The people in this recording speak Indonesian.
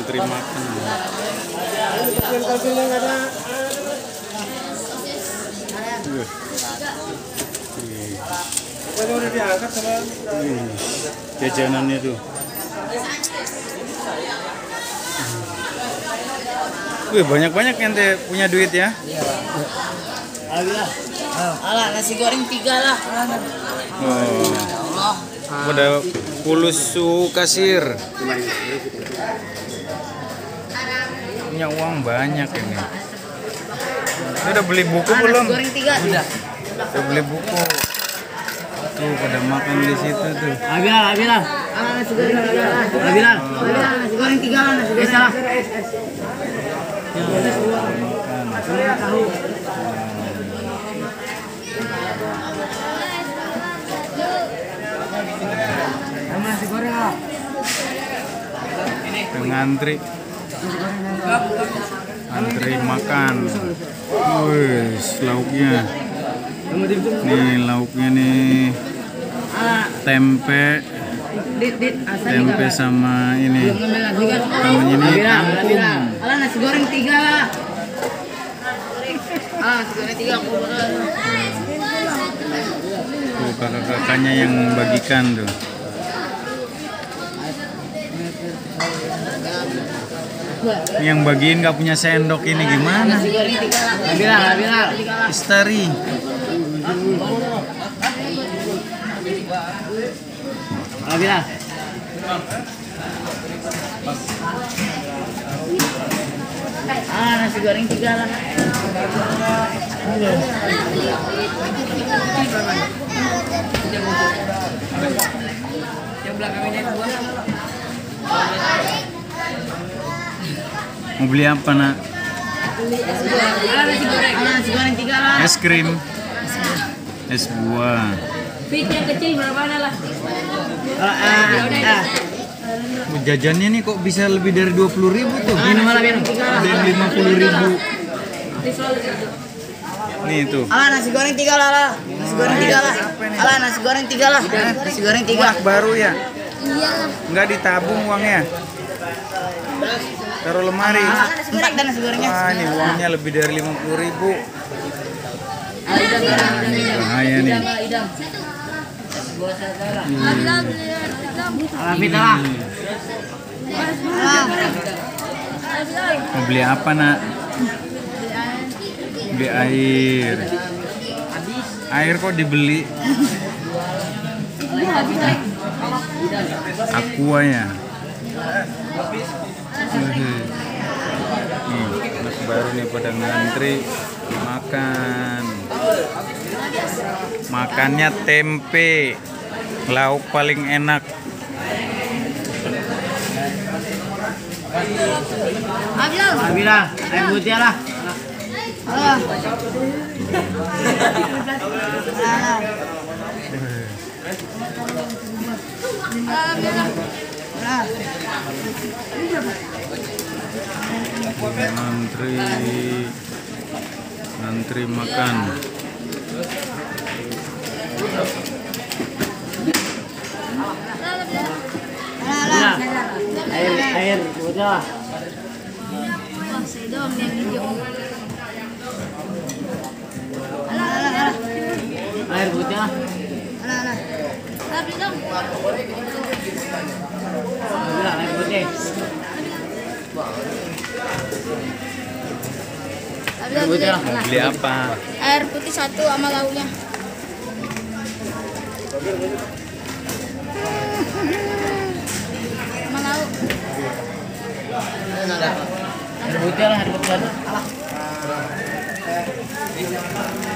ngantri makan. Jajanannya tuh. Wih, banyak-banyak ente punya duit ya. Alah, nasi goreng 3 lah. Oh. Udah pulusu kasir. Punya uang banyak ini. Udah beli buku belum? Nasi goreng 3. Udah beli buku. Tuh pada makan di situ tuh. Abilah. Nasi goreng 3 lah. Abilah, nasi goreng 3 lah, nasi goreng. Salah. Tahu. Nasi goreng lah. Ngantri makan. Wih, lauknya. Nih lauknya nih. Tempe sama ini. Namanya ini kangkung. Alah, nasi goreng 3 lah. Nasi goreng 3 aku bakal. Tuh kakak-kakaknya yang bagikan tuh. Yang bagiin nggak punya sendok ini gimana? Nasi goreng 3 lah. Abilah. Istari. Abilah. Nasi goreng 3 lah. Yang belakangnya 2. Mau beli apa nak? Nasi goreng 3 lah. Es krim. Es buah. Fit yang kecil berapa lah? Jajannya nih kok bisa lebih dari 20.000 tuh. Minum malah minum. Ada yang 50.000. Nih tuh. Nasi goreng 3 lah. Nasi goreng 3 lah. Nasi goreng 3 lah. Nasi goreng 3. Uang baru ya? Iya. Nggak ditabung uangnya? Taruh lemari. 4 dan nasi gorengnya. Wah, ini uangnya lebih dari 50.000. Bahaya nih. Mau beli apa nak? Beli air. Air kok dibeli? Aqua ya. Nih, anak baru nih pada ngantri makan. Makannya tempe, lauk paling enak. Abilah, air putih lah. Ngantri makan. Air udah. Air putih lah. Air putih. Beli apa? Air putih 1 sama lauknya. Sama lauk. Air putih lah, air putih.